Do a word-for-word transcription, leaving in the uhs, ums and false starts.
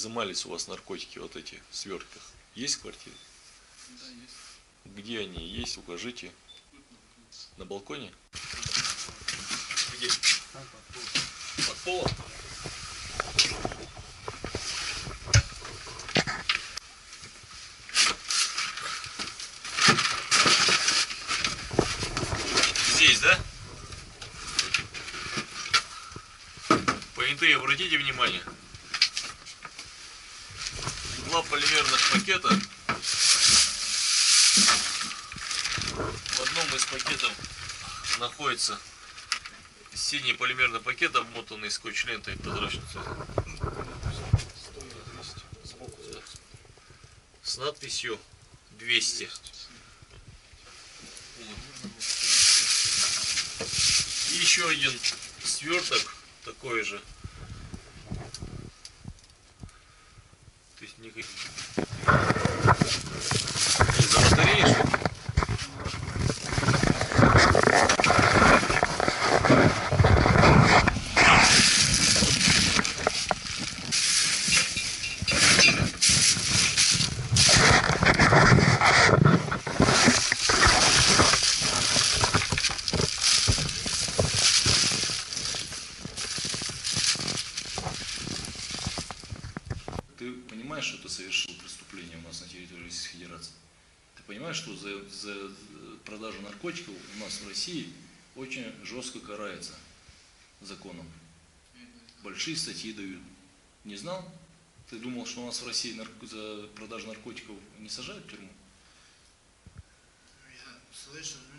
изымались у вас наркотики, вот эти в свертках? Есть в квартире? Да, есть. Где они есть? Укажите. На балконе? Где? Там под полом. Под полом? Здесь, да? Понятые, обратите внимание. Два полимерных пакета. В одном из пакетов находится синий полимерный пакет, обмотанный скотч-лентой прозрачной с надписью двести. И еще один сверток такой же. То есть никаких... Из-за батареи, что ли? Ты понимаешь, что ты совершил преступление у нас на территории Российской Федерации? Ты понимаешь, что за, за продажу наркотиков у нас в России очень жестко карается законом? Большие статьи дают. Не знал? Ты думал, что у нас в России нарко... за продажу наркотиков не сажают в тюрьму? Я слышал,